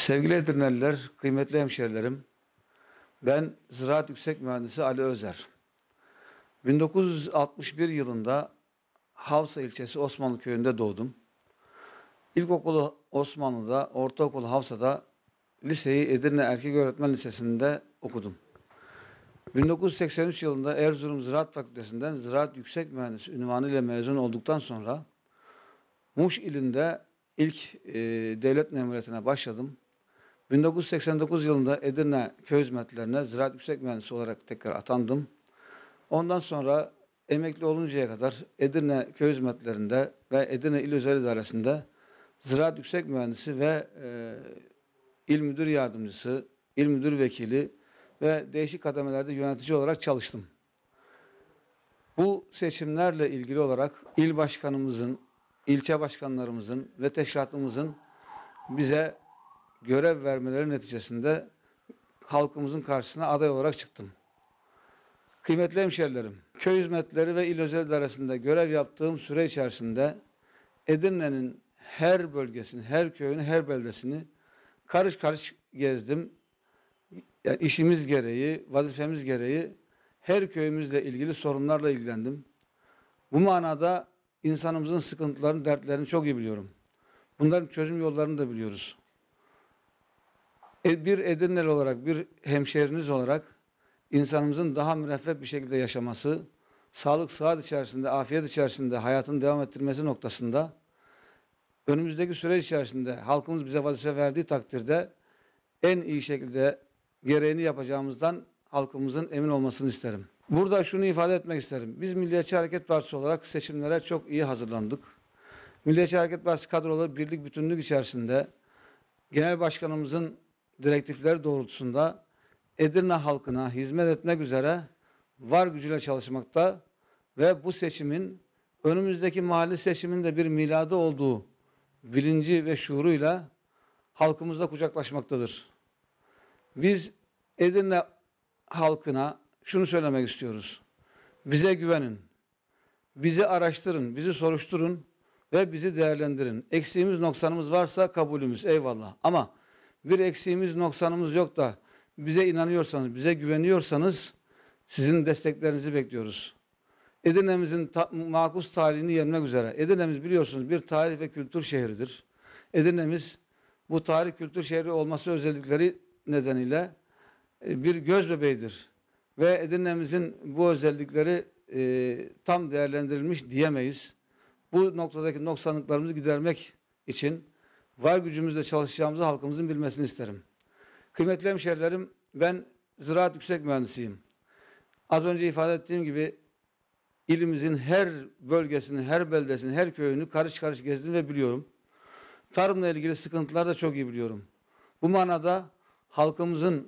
Sevgili Edirneliler, kıymetli hemşerilerim, ben Ziraat Yüksek Mühendisi Ali Özer. 1961 yılında Havsa ilçesi Osmanlı köyünde doğdum. İlkokulu Osmanlı'da, ortaokulu Havsa'da, liseyi Edirne Erkek Öğretmen Lisesi'nde okudum. 1983 yılında Erzurum Ziraat Fakültesinden Ziraat Yüksek Mühendisi unvanı ile mezun olduktan sonra Muş ilinde ilk devlet memuriyetine başladım. 1989 yılında Edirne Köy Hizmetlerine Ziraat Yüksek Mühendisi olarak tekrar atandım. Ondan sonra emekli oluncaya kadar Edirne Köy Hizmetlerinde ve Edirne İl Özel İdaresi'nde Ziraat Yüksek Mühendisi ve İl Müdür Yardımcısı, İl Müdür Vekili ve değişik kademelerde yönetici olarak çalıştım. Bu seçimlerle ilgili olarak il başkanımızın, ilçe başkanlarımızın ve teşkilatımızın bize görev vermeleri neticesinde halkımızın karşısına aday olarak çıktım. Kıymetli hemşerilerim, köy hizmetleri ve il özel idaresinde görev yaptığım süre içerisinde Edirne'nin her bölgesini, her köyünü, her beldesini karış karış gezdim. Yani işimiz gereği, vazifemiz gereği her köyümüzle ilgili sorunlarla ilgilendim. Bu manada insanımızın sıkıntılarını, dertlerini çok iyi biliyorum. Bunların çözüm yollarını da biliyoruz. Bir Edirneli olarak, bir hemşehriniz olarak insanımızın daha müreffeh bir şekilde yaşaması, sağlık, sıhhat içerisinde, afiyet içerisinde hayatını devam ettirmesi noktasında önümüzdeki süreç içerisinde halkımız bize vazife verdiği takdirde en iyi şekilde gereğini yapacağımızdan halkımızın emin olmasını isterim. Burada şunu ifade etmek isterim. Biz Milliyetçi Hareket Partisi olarak seçimlere çok iyi hazırlandık. Milliyetçi Hareket Partisi kadroları birlik bütünlük içerisinde Genel Başkanımızın direktifleri doğrultusunda Edirne halkına hizmet etmek üzere var gücüyle çalışmakta ve bu seçimin önümüzdeki mahalli seçiminde bir miladı olduğu bilinci ve şuuruyla halkımızla kucaklaşmaktadır. Biz Edirne halkına şunu söylemek istiyoruz. Bize güvenin, bizi araştırın, bizi soruşturun ve bizi değerlendirin. Eksiğimiz, noksanımız varsa kabulümüz, eyvallah. Ama bir eksiğimiz, noksanımız yok da bize inanıyorsanız, bize güveniyorsanız sizin desteklerinizi bekliyoruz. Edirne'mizin makus tarihini yenmek üzere. Edirne'miz biliyorsunuz bir tarih ve kültür şehridir. Edirne'miz bu tarih kültür şehri olması özellikleri nedeniyle bir göz bebeğidir. Ve Edirne'mizin bu özellikleri tam değerlendirilmiş diyemeyiz. Bu noktadaki noksanlıklarımızı gidermek için var gücümüzle çalışacağımızı halkımızın bilmesini isterim. Kıymetli hemşerilerim, ben Ziraat Yüksek Mühendisiyim. Az önce ifade ettiğim gibi ilimizin her bölgesini, her beldesini, her köyünü karış karış gezdim ve biliyorum. Tarımla ilgili sıkıntıları da çok iyi biliyorum. Bu manada halkımızın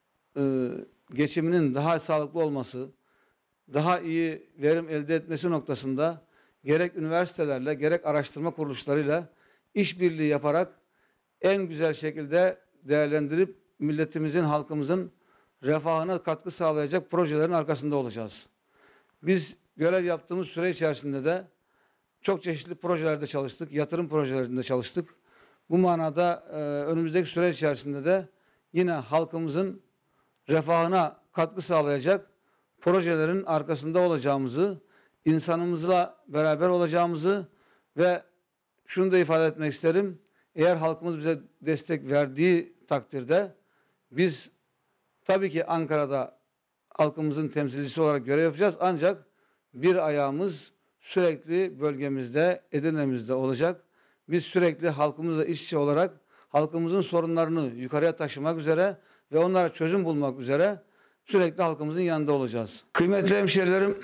geçiminin daha sağlıklı olması, daha iyi verim elde etmesi noktasında gerek üniversitelerle, gerek araştırma kuruluşlarıyla işbirliği yaparak en güzel şekilde değerlendirip milletimizin, halkımızın refahına katkı sağlayacak projelerin arkasında olacağız. Biz görev yaptığımız süre içerisinde de çok çeşitli projelerde çalıştık, yatırım projelerinde çalıştık. Bu manada önümüzdeki süre içerisinde de yine halkımızın refahına katkı sağlayacak projelerin arkasında olacağımızı, insanımızla beraber olacağımızı ve şunu da ifade etmek isterim. Eğer halkımız bize destek verdiği takdirde biz tabii ki Ankara'da halkımızın temsilcisi olarak görev yapacağız. Ancak bir ayağımız sürekli bölgemizde, Edirne'mizde olacak. Biz sürekli halkımızla iç içe olarak halkımızın sorunlarını yukarıya taşımak üzere ve onlara çözüm bulmak üzere sürekli halkımızın yanında olacağız. Kıymetli hemşehrilerim,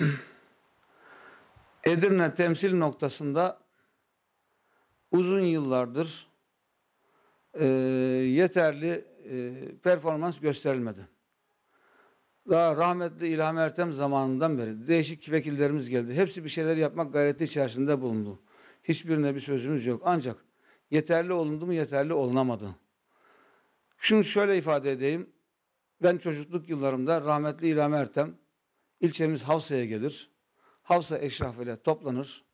Edirne temsil noktasında uzun yıllardır yeterli performans gösterilmedi. Daha rahmetli İlham Ertem zamanından beri değişik vekillerimiz geldi. Hepsi bir şeyler yapmak gayreti içerisinde bulundu. Hiçbirine bir sözümüz yok. Ancak yeterli olundu mu yeterli olunamadı. Şunu şöyle ifade edeyim. Ben çocukluk yıllarımda rahmetli İlham Ertem ilçemiz Havsa'ya gelir. Havsa eşrafıyla toplanır.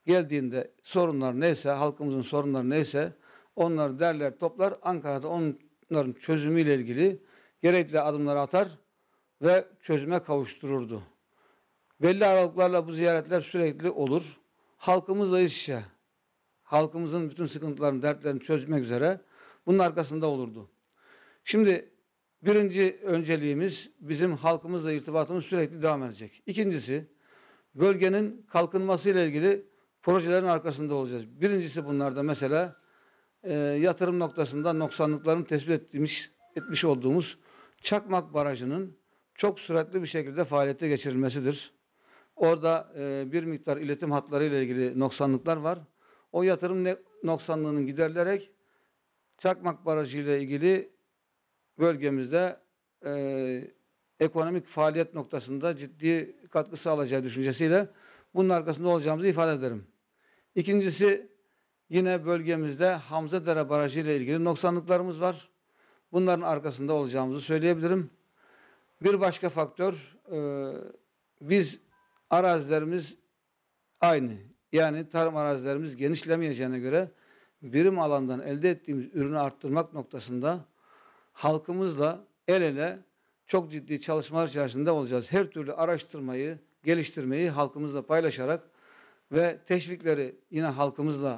Geldiğinde sorunlar neyse, halkımızın sorunları neyse onları derler toplar. Ankara'da onun sorunların çözümüyle ilgili gerekli adımları atar ve çözüme kavuştururdu. Belli aralıklarla bu ziyaretler sürekli olur. Halkımızla iç içe, halkımızın bütün sıkıntılarını, dertlerini çözmek üzere bunun arkasında olurdu. Şimdi birinci önceliğimiz bizim halkımızla irtibatımız sürekli devam edecek. İkincisi, bölgenin kalkınmasıyla ilgili projelerin arkasında olacağız. Birincisi bunlarda mesela yatırım noktasında noksanlıkların tespit etmiş olduğumuz Çakmak Barajı'nın çok süratli bir şekilde faaliyete geçirilmesidir. Orada bir miktar iletim hatları ile ilgili noksanlıklar var. O yatırım noksanlığının giderilerek Çakmak Barajı ile ilgili bölgemizde ekonomik faaliyet noktasında ciddi katkı sağlayacağı düşüncesiyle bunun arkasında olacağımızı ifade ederim. İkincisi, yine bölgemizde Hamzadere Barajı ile ilgili noksanlıklarımız var. Bunların arkasında olacağımızı söyleyebilirim. Bir başka faktör, biz arazilerimiz aynı. Yani tarım arazilerimiz genişlemeyeceğine göre birim alandan elde ettiğimiz ürünü arttırmak noktasında halkımızla el ele çok ciddi çalışmalar içerisinde olacağız. Her türlü araştırmayı, geliştirmeyi halkımızla paylaşarak ve teşvikleri yine halkımızla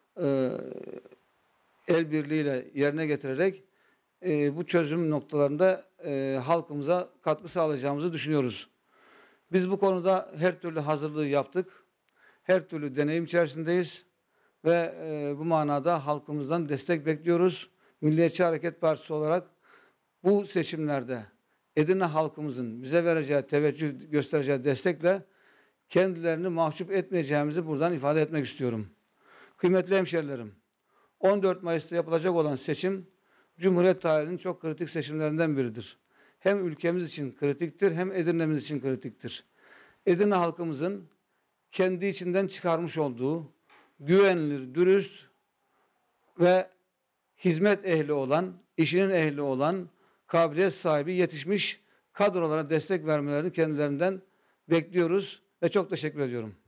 el birliğiyle yerine getirerek bu çözüm noktalarında halkımıza katkı sağlayacağımızı düşünüyoruz. Biz bu konuda her türlü hazırlığı yaptık. Her türlü deneyim içerisindeyiz ve bu manada halkımızdan destek bekliyoruz. Milliyetçi Hareket Partisi olarak bu seçimlerde Edirne halkımızın bize vereceği teveccüh göstereceği destekle kendilerini mahcup etmeyeceğimizi buradan ifade etmek istiyorum. Kıymetli hemşerilerim, 14 Mayıs'ta yapılacak olan seçim Cumhuriyet tarihinin çok kritik seçimlerinden biridir. Hem ülkemiz için kritiktir hem Edirne'miz için kritiktir. Edirne halkımızın kendi içinden çıkarmış olduğu güvenilir, dürüst ve hizmet ehli olan, işinin ehli olan, kabiliyet sahibi yetişmiş kadrolara destek vermelerini kendilerinden bekliyoruz ve çok teşekkür ediyorum.